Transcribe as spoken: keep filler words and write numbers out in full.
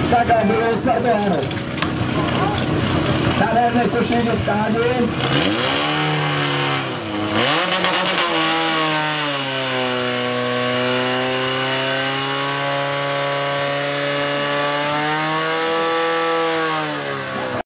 Takhle budou se to ano. Nádherné košení v kádě.